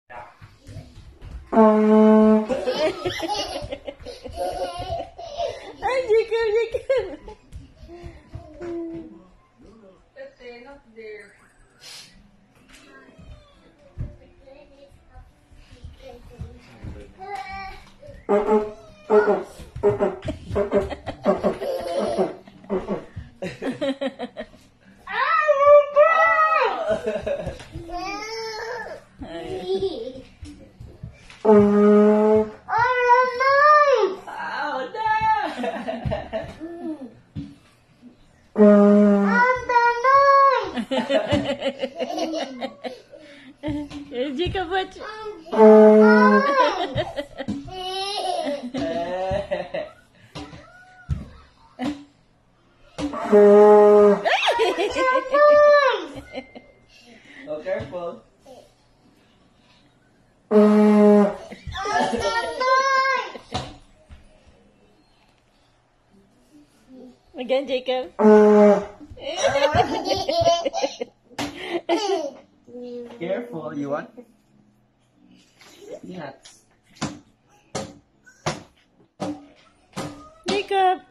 Ay, Jacob, Jacob. Not there. Jacob, what? Oh, careful. Again, Jacob. Careful, you want? Nuts. Jacob.